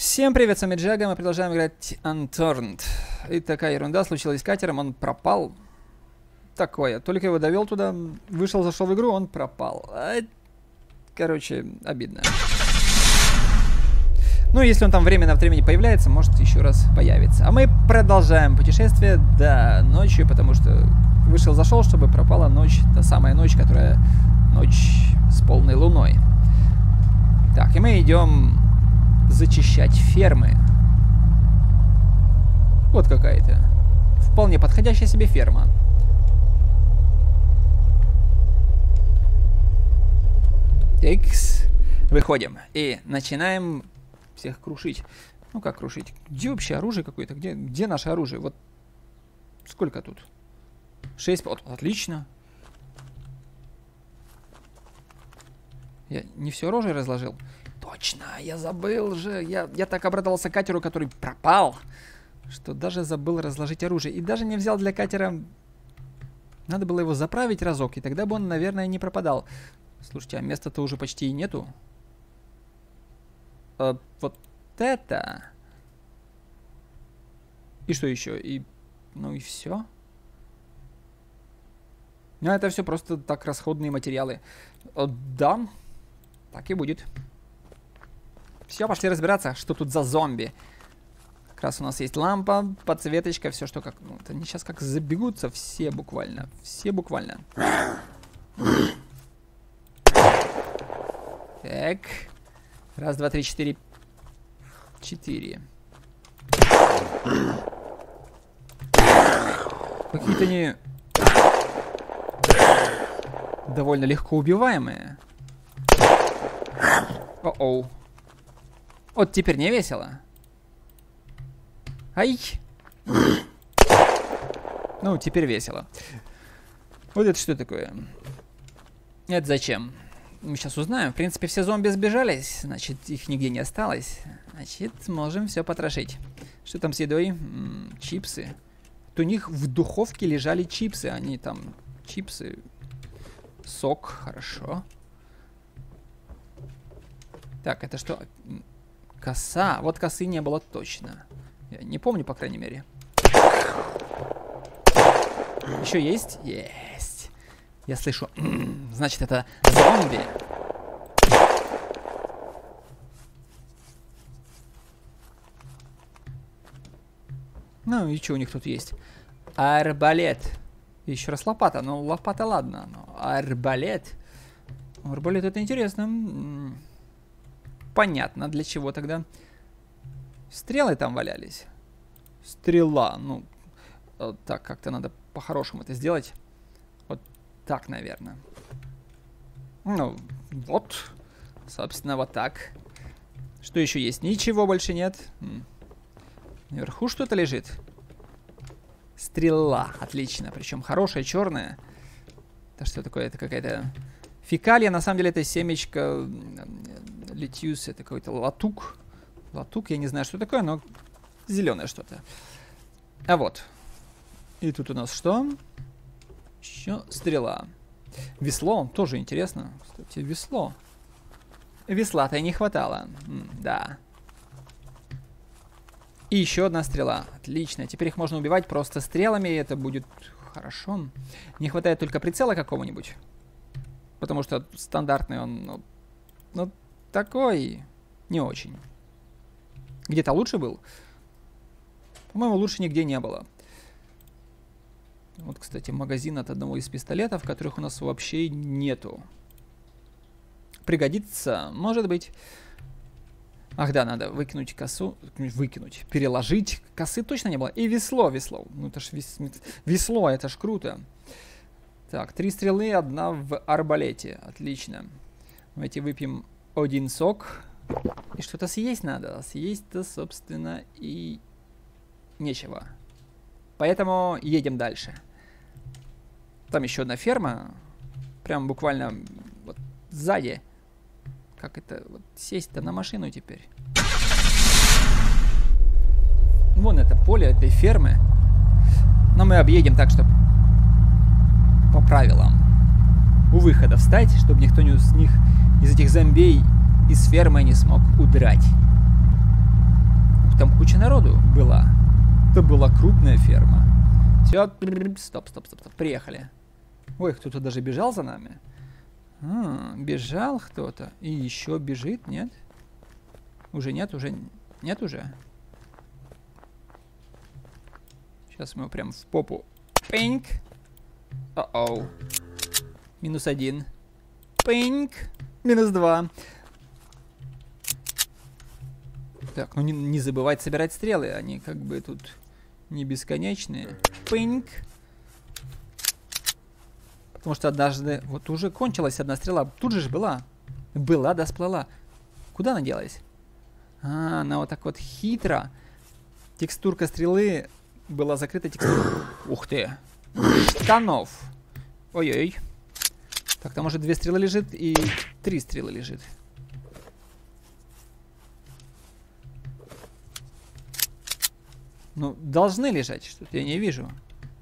Всем привет, с вами Джага, мы продолжаем играть Unturned. И такая ерунда случилась с катером, он пропал. Такое, только его довел туда, вышел, зашел в игру, он пропал. Короче, обидно. Ну, если он там время от времени появляется, может еще раз появится. А мы продолжаем путешествие, да, ночью, потому что вышел, зашел, чтобы пропала ночь, та самая ночь, которая ночь с полной луной. Так, и мы идем зачищать фермы. Вот какая-то вполне подходящая себе ферма. Икс. Выходим и начинаем всех крушить. Ну как крушить? Где вообще оружие какое-то? Где наше оружие? Вот сколько тут? 6. Вот, отлично. Я не все оружие разложил. Точно, я забыл же. Я так обрадовался катеру, который пропал, что даже забыл разложить оружие. И даже не взял для катера... Надо было его заправить разок, и тогда бы он, наверное, не пропадал. Слушайте, а места-то уже почти и нету. Вот это... И что еще? И... Ну и все. Ну, это все просто так расходные материалы. Да, так и будет. Все, пошли разбираться, что тут за зомби. Как раз у нас есть лампа, подсветочка, все, что как... Ну, они сейчас как забегутся, все буквально. Все буквально. Так. Раз, два, три, четыре. 4. Какие-то они... довольно легко убиваемые. О-оу. Вот теперь не весело. Ай! Ну, теперь весело. Вот это что такое? Это зачем? Мы сейчас узнаем. В принципе, все зомби сбежались. Значит, их нигде не осталось. Значит, можем все потрошить. Что там с едой? Чипсы. Вот у них в духовке лежали чипсы. Они там... Чипсы... Сок, хорошо. Так, это что? Коса. Вот косы не было точно. Я не помню, по крайней мере. Еще есть? Есть. Я слышу. Значит, это зомби. Ну, и что у них тут есть? Арбалет. Еще раз лопата. Ну, лопата ладно. Но арбалет. Арбалет это интересно. Понятно, для чего тогда. Стрелы там валялись. Стрела. Ну, так, как-то надо по-хорошему это сделать. Вот так, наверное. Ну, вот. Собственно, вот так. Что еще есть? Ничего больше нет. Наверху что-то лежит. Стрела. Отлично. Причем хорошая, черная. Это что такое? Это какая-то фекалия. На самом деле это семечко летюс. Это какой-то латук. Латук, я не знаю, что такое, но зеленое что-то. А вот. И тут у нас что? Еще стрела. Весло. Тоже интересно. Кстати, весло. Весла-то и не хватало. Да. И еще одна стрела. Отлично. Теперь их можно убивать просто стрелами, и это будет хорошо. Не хватает только прицела какого-нибудь. Потому что стандартный он, ну, такой не очень. Где-то лучше был? По-моему, лучше нигде не было. Вот, кстати, магазин от одного из пистолетов, которых у нас вообще нету. Пригодится, может быть. Ах да, надо выкинуть косу. Выкинуть, переложить. Косы точно не было. И весло. Ну это ж весло, это ж круто. Так, 3 стрелы, 1 в арбалете. Отлично. Давайте выпьем 1 сок. И что-то съесть надо. Съесть-то, собственно, и нечего. Поэтому едем дальше. Там еще одна ферма. Прям буквально вот сзади. Как это? Вот сесть-то на машину теперь. Вон это поле этой фермы. Но мы объедем так, чтобы по правилам. У выхода встать, чтобы никто из этих зомбей из фермы не смог удрать. там куча народу была. Это была крупная ферма. Все, стоп, стоп, стоп, стоп, приехали. Ой, кто-то даже бежал за нами. Бежал кто-то. И еще бежит, нет? Уже нет, уже нет уже. Сейчас мы его прям в попу. Пинк. О-оу. -1. Пинк. -2. Так, ну не забывать собирать стрелы. Они как бы тут не бесконечные. Пинк. Потому что однажды вот уже кончилась одна стрела. Тут же была. Была, да сплыла. Куда она делась? Она вот так вот хитро. Текстурка стрелы была закрыта текстурой. Ух ты. Штанов. Ой-ой. Так, там уже 2 стрелы лежит и 3 стрелы лежит. Ну, должны лежать, что-то я не вижу.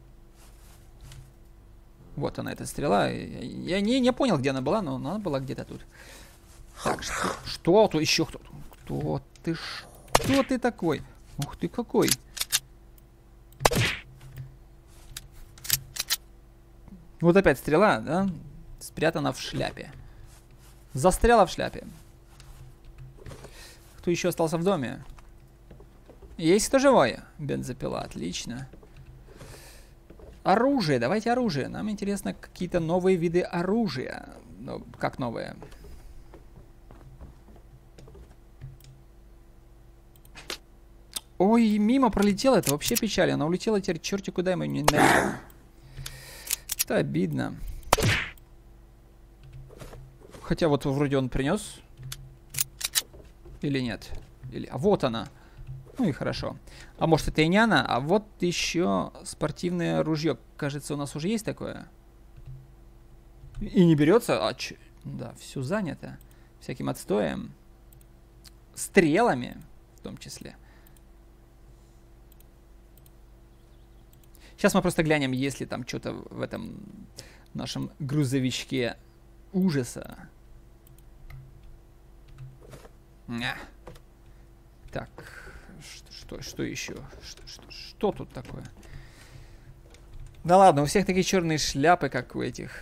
Вот она, эта стрела. Я не понял, где она была, но она была где-то тут. Так, что тут? Еще кто-то. Кто ты? Что ты такой? Ух ты какой. Вот опять стрела, да? Спрятана в шляпе. Застряла в шляпе. Кто еще остался в доме? Есть кто живой? Бензопила, отлично. Оружие, давайте оружие. Нам интересно какие-то новые виды оружия. Ну, как новые? Ой, мимо пролетела, это вообще печаль. Она улетела теперь черти куда, мы не найдем. Это обидно. Хотя вот вроде он принес. Или нет? А вот она. Ну и хорошо. А может это и не она, а вот еще спортивное ружье. Кажется, у нас уже есть такое. И не берется? Да, все занято. Всяким отстоем. Стрелами в том числе. Сейчас мы просто глянем, есть ли там что-то в этом нашем грузовичке ужаса. Так, что еще? Что тут такое? Да ладно, у всех такие черные шляпы, как у этих.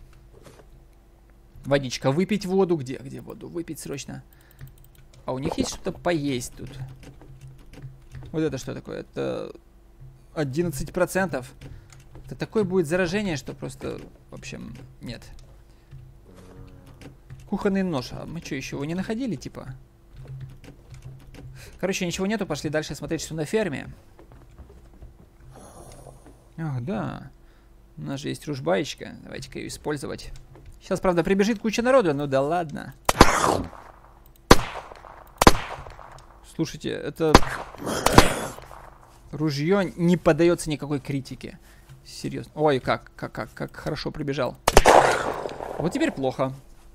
Водичка. Выпить воду. Где воду? Выпить срочно. А у них есть что-то поесть тут. Вот это что такое? Это 11%. Это такое будет заражение, что просто, в общем, нет. Кухонный нож. А мы что, еще его не находили, типа? Короче, ничего нету. Пошли дальше смотреть, что на ферме. Ах, да. У нас же есть ружбаечка. Давайте-ка ее использовать. Сейчас, правда, прибежит куча народу. Ну да ладно. Слушайте, это... Ружье не поддается никакой критике. Серьезно. Ой, как хорошо прибежал. Вот теперь плохо.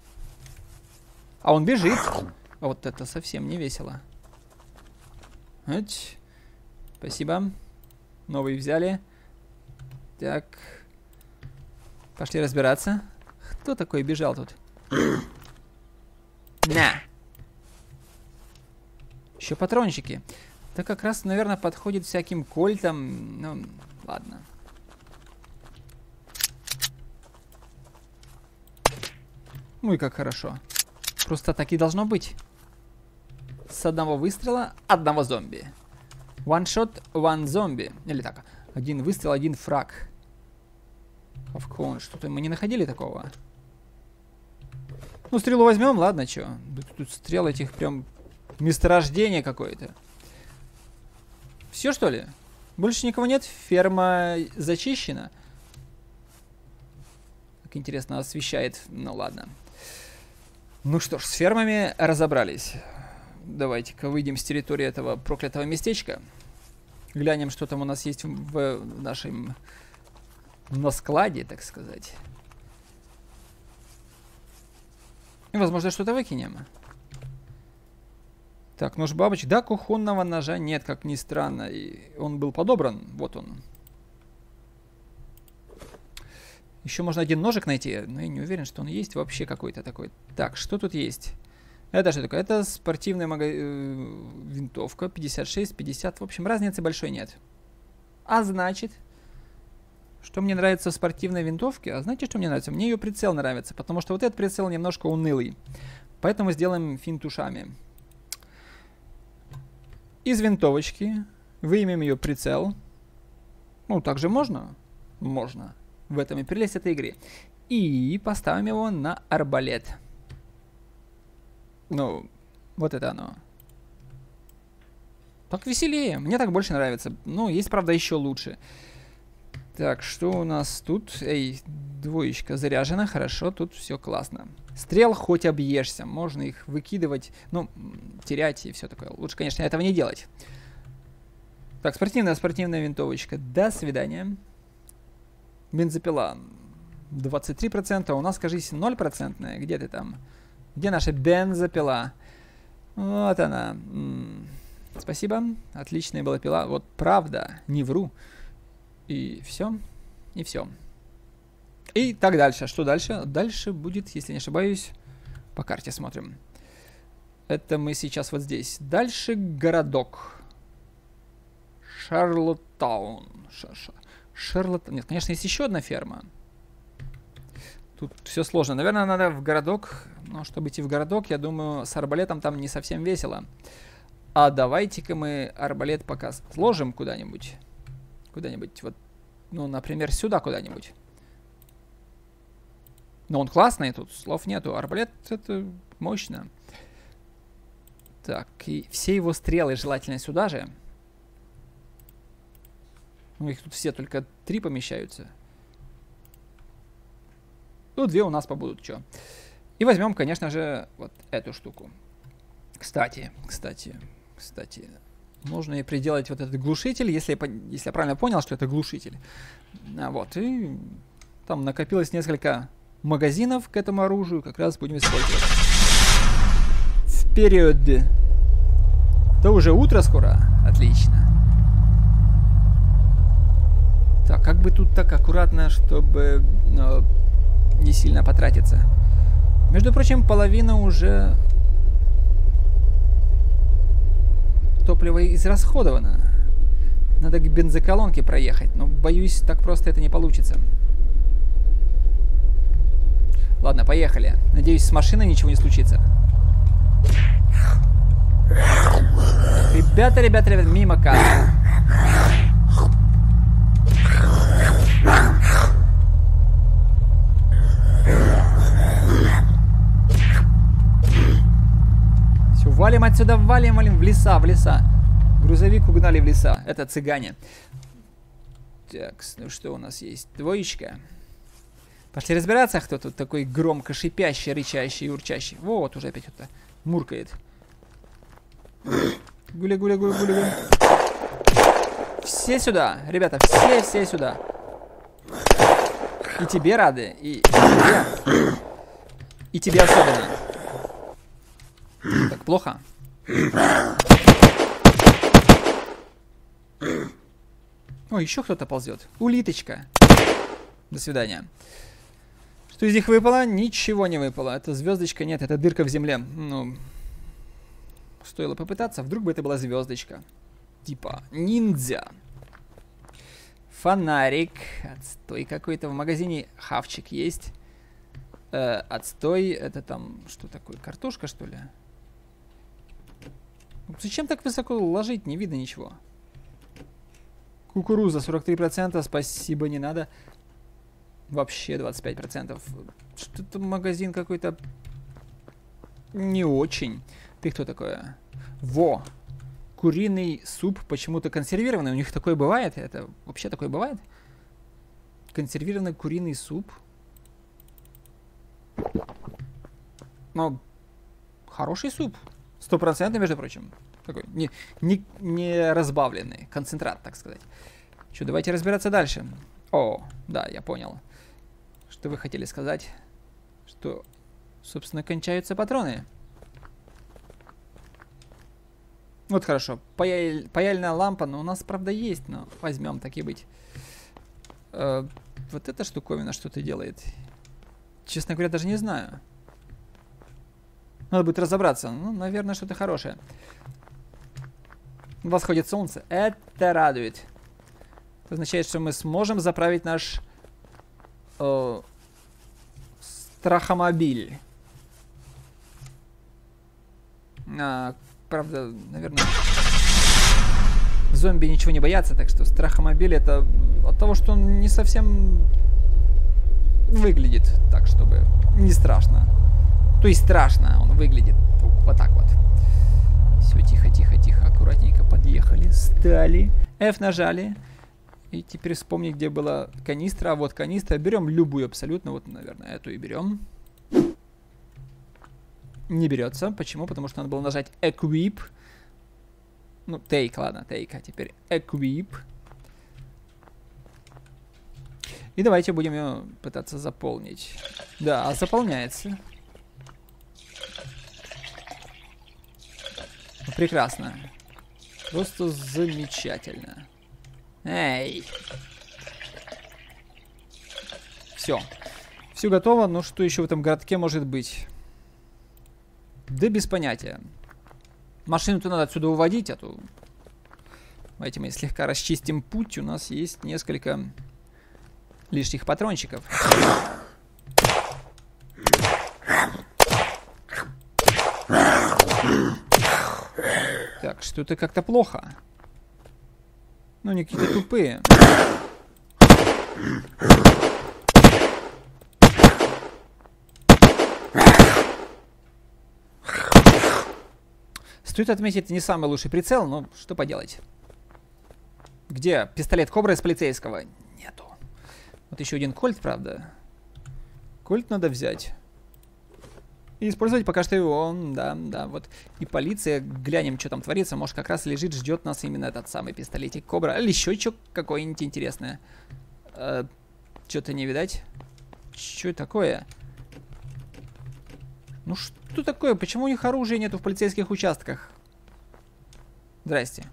А он бежит. А вот это совсем не весело. Спасибо. Новый взяли. Так. Пошли разбираться. Кто такой бежал тут? На. Еще патрончики. Это как раз, наверное, подходит всяким кольтам. Ну, ладно. Ну и как хорошо. Просто так и должно быть. С одного выстрела одного зомби. One shot, one zombie. Или так. Один выстрел, один фраг. Что-то мы не находили такого. Ну, стрелу возьмем, ладно, чё. Тут стрел этих прям месторождение какое-то. Все, что ли? Больше никого нет? Ферма зачищена? Как интересно освещает. Ну, ладно. Ну что ж, с фермами разобрались. Давайте-ка выйдем с территории этого проклятого местечка. Глянем, что там у нас есть в нашем... на складе, так сказать. И, возможно, что-то выкинем. Так, нож бабочек. Да, кухонного ножа нет, как ни странно. И он был подобран. Вот он. Еще можно один ножик найти, но я не уверен, что он есть вообще какой-то такой. Так, что тут есть? Это что такое? Это спортивная винтовка 56, 50. В общем, разницы большой нет. А значит, что мне нравится в спортивной винтовке? А знаете, что мне нравится? Мне ее прицел нравится, потому что вот этот прицел немножко унылый. Поэтому сделаем финт ушами. Из винтовочки выймем ее прицел. Ну, также можно? Можно. В этом и прелесть этой игры. И поставим его на арбалет. Ну, вот это оно. Так веселее. Мне так больше нравится. Ну, есть, правда, еще лучше. Так, что у нас тут? Эй, двоечка заряжена. Хорошо, тут все классно. Стрел хоть объешься. Можно их выкидывать, ну, терять и все такое. Лучше, конечно, этого не делать. Так, спортивная винтовочка. До свидания. Бензопила. 23%. У нас, кажись, 0%. Где ты там? Где наша бензопила? Вот она. Спасибо. Отличная была пила. Вот правда, не вру. И все. И все. И так дальше. Что дальше? Дальше будет, если не ошибаюсь, по карте смотрим. Это мы сейчас вот здесь. Дальше городок. Шарлоттаун. Шарлоттаун. Нет, конечно, есть еще одна ферма. Тут все сложно. Наверное, надо в городок. Но чтобы идти в городок, я думаю, с арбалетом там не совсем весело. А давайте-ка мы арбалет пока сложим куда-нибудь. Куда-нибудь, вот, ну, например, сюда куда-нибудь. Но он классный, тут слов нету. Арбалет — это мощно. Так, и все его стрелы желательно сюда же. Ну, их тут все только 3 помещаются. Ну, 2 у нас побудут, что. И возьмем, конечно же, вот эту штуку. Кстати. Можно и приделать вот этот глушитель, если я правильно понял, что это глушитель. Вот, и там накопилось несколько магазинов к этому оружию, как раз будем использовать. Вперед! Да уже утро скоро. Отлично. Так, как бы тут так аккуратно, чтобы не сильно потратиться. Между прочим, половина уже топлива израсходовано. Надо к бензоколонке проехать, но боюсь, так просто это не получится. Ладно, поехали. Надеюсь, с машиной ничего не случится. Ребята, мимо кассы. Все, валим отсюда, валим в леса, Грузовик угнали в леса. Это цыгане. Так, ну что у нас есть? Двоечка. Пошли разбираться, кто тут такой громко шипящий, рычащий и урчащий. Вот, уже опять кто-то муркает. Гуля. Все сюда, ребята, все сюда. И тебе рады, и тебе особенно. Так, плохо. О, еще кто-то ползет. Улиточка. До свидания. Что из них выпало? Ничего не выпало. Это звездочка, нет, это дырка в земле. Ну, стоило попытаться, вдруг бы это была звездочка. Типа ниндзя. Фонарик. Отстой какой-то. В магазине хавчик есть. Отстой. Это там что такое? Картошка, что ли? Зачем так высоко ложить? Не видно ничего. Кукуруза 43%. Спасибо, не надо. Вообще 25%. Что-то магазин какой-то не очень. Ты кто такое? Во! Куриный суп почему-то консервированный. У них такое бывает? Это вообще такое бывает? Консервированный куриный суп. Но хороший суп. 100%, между прочим. Такой не разбавленный. Концентрат, так сказать. Что, давайте разбираться дальше. О, да, я понял. Что вы хотели сказать? Что, собственно, кончаются патроны. Вот хорошо. Паяльная лампа, но у нас, правда, есть, но возьмем, так и быть. Вот эта штуковина что-то делает. Честно говоря, даже не знаю. Надо будет разобраться. Ну, наверное, что-то хорошее. Восходит солнце. Это радует. Это означает, что мы сможем заправить наш страхомобиль. Правда, наверное, зомби ничего не боятся, так что страхомобиль это от того, что он не совсем выглядит так, чтобы не страшно. То есть страшно, он выглядит вот так вот. Все, тихо, тихо, тихо, аккуратненько подъехали, стали, F нажали. И теперь вспомни, где была канистра. А вот канистра. Берем любую абсолютно. Вот, наверное, эту и берем. Не берется. Почему? Потому что надо было нажать Equip. Ну, Take, ладно, Take. А теперь Equip. И давайте будем ее пытаться заполнить. Да, заполняется. Прекрасно. Просто замечательно. Эй. Все. Все готово. Ну, что еще в этом городке может быть? Да без понятия. Машину-то надо отсюда уводить, а то... Давайте мы слегка расчистим путь. У нас есть несколько лишних патрончиков. Так, что-то как-то плохо. Ну, они какие-то тупые. Стоит отметить, не самый лучший прицел, но что поделать. Где пистолет Кобра из полицейского? Нету. Вот еще один кольт, правда. Кольт надо взять. И использовать пока что его, да, вот. И полиция, глянем, что там творится. Может, как раз лежит, ждет нас именно этот самый пистолетик Кобра. Или еще что какое-нибудь интересное. Что-то не видать. Что такое? Ну что такое? Почему у них оружия нету в полицейских участках? Здрасте.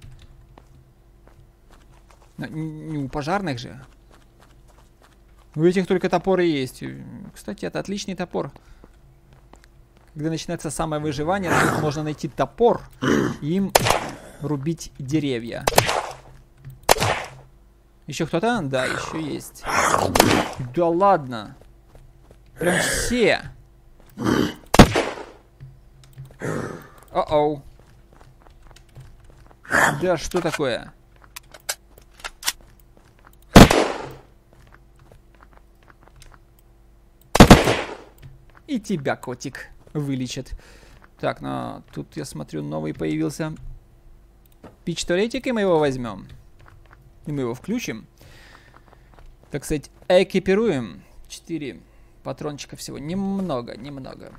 Не у пожарных же. У этих только топоры есть. Кстати, это отличный топор. Когда начинается самое выживание, тут можно найти топор и им рубить деревья. Еще кто-то? Да, еще есть. Да ладно. Прям все. О-оу. Да что такое? И тебя, котик, вылечит. Так, ну тут я смотрю, новый появился пич-туалетик, и мы его возьмем. И мы его включим. Так сказать, экипируем. 4 патрончика всего. Немного, немного.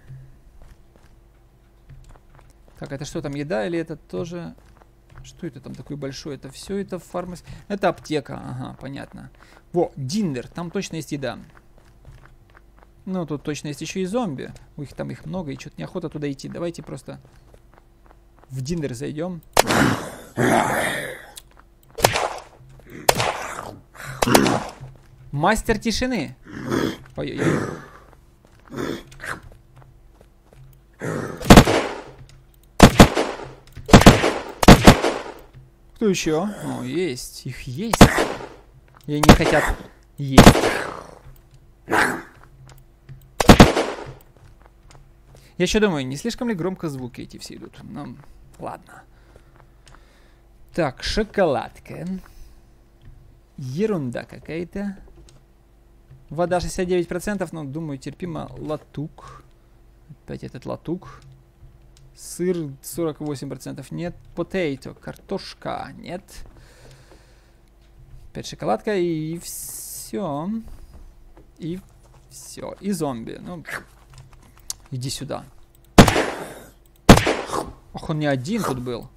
Так, это что там, еда или это тоже... Что это там такое большое? Это все это фармас... Это аптека, ага, понятно. Во, диннер, там точно есть еда. Ну, тут точно есть еще и зомби. Их там их много, и что-то неохота туда идти. Давайте просто в диннер зайдем. Мастер тишины. Ой-ой-ой. Кто еще? О, есть. Их есть. И они хотят есть. Я еще думаю, не слишком ли громко звуки эти все идут? Ну, ладно. Так, шоколадка. Ерунда какая-то. Вода 69%, но, думаю, терпимо. Латук. Опять этот латук. Сыр 48%. Нет. Потейто. Картошка. Нет. Опять шоколадка. И все. И все. И зомби. Ну, иди сюда. Ох, он не один тут был.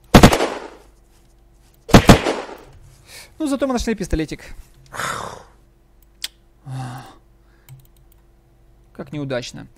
Ну, зато мы нашли пистолетик. Как неудачно.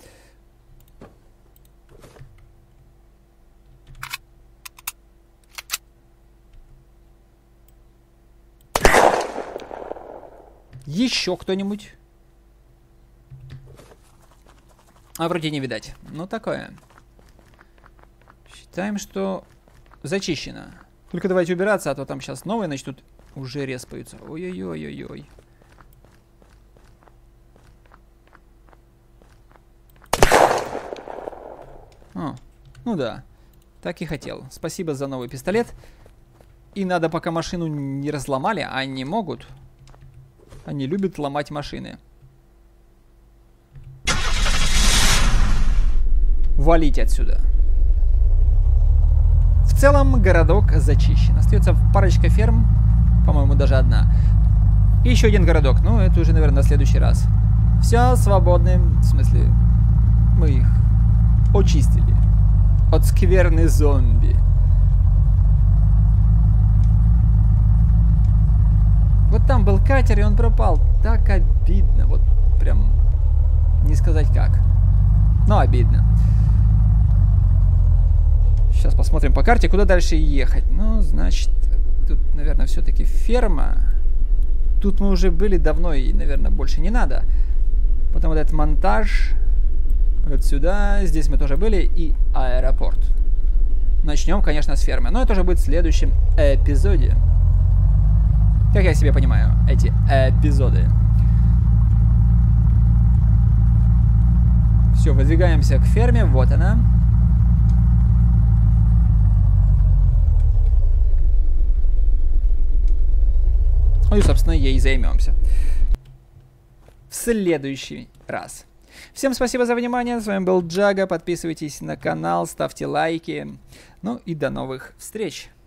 Еще кто-нибудь? А вроде не видать. Ну, такое. Считаем, что зачищено. Только давайте убираться, а то там сейчас новые начнут уже респаются. Ой-ой-ой-ой-ой. О, ну да. Так и хотел. Спасибо за новый пистолет. И надо, пока машину не разломали, а они могут. Они любят ломать машины. Валить отсюда. В целом городок зачищен. Остается парочка ферм. По-моему, даже одна. И еще один городок. Ну, это уже, наверное, на следующий раз. Все свободны. В смысле, мы их очистили. От скверны зомби. Вот там был катер, и он пропал. Так обидно. Вот прям не сказать как. Но обидно. Сейчас посмотрим по карте, куда дальше ехать. Ну, значит, тут, наверное, все-таки ферма. Тут мы уже были давно, и, наверное, больше не надо. Потом вот этот монтаж. Вот сюда. Здесь мы тоже были. И аэропорт. Начнем, конечно, с фермы. Но это уже будет в следующем эпизоде. Как я себе понимаю, эти эпизоды. Все, выдвигаемся к ферме. Вот она. Ну и, собственно, ей займемся в следующий раз. Всем спасибо за внимание. С вами был Джага. Подписывайтесь на канал, ставьте лайки. Ну и до новых встреч.